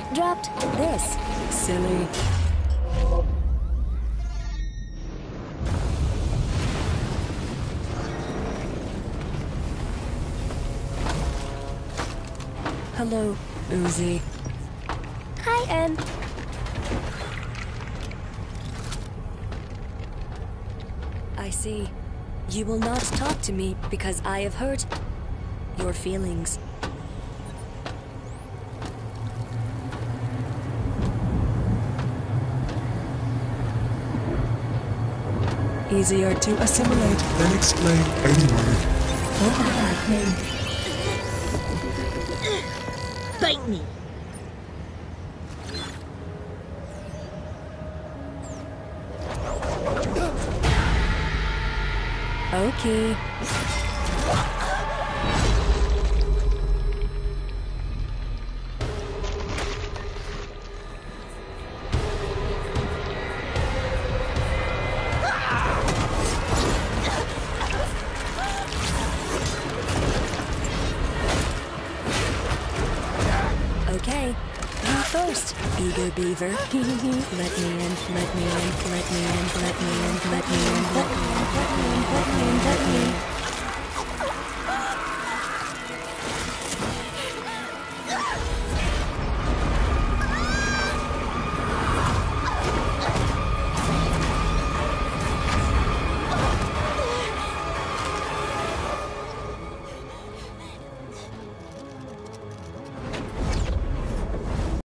dropped this. Silly. Hello, Uzi. Hi, Anne. I see. You will not talk to me because I have hurt your feelings. Easier to assimilate than explain anyway. Bite me. Okay. Okay, you first, eager beaver. Let me in, let me in, let me in, let me in, let me in, let me in, let me in, let me in, let me in, let me in.